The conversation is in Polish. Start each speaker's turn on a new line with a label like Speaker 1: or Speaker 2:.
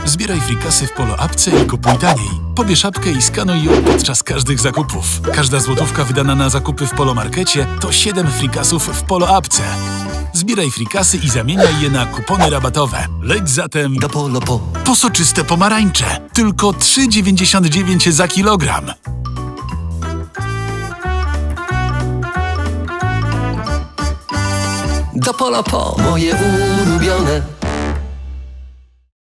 Speaker 1: Zbieraj frikasy w Polo-apce i kupuj taniej. Pobierz apkę i skanuj ją podczas każdych zakupów. Każda złotówka wydana na zakupy w Polomarkecie to 7 frikasów w Polo-apce. Zbieraj frikasy i zamieniaj je na kupony rabatowe. Leć zatem
Speaker 2: do Polo
Speaker 1: po soczyste pomarańcze. Tylko 3,99 za kilogram.
Speaker 2: Do Polo moje ulubione.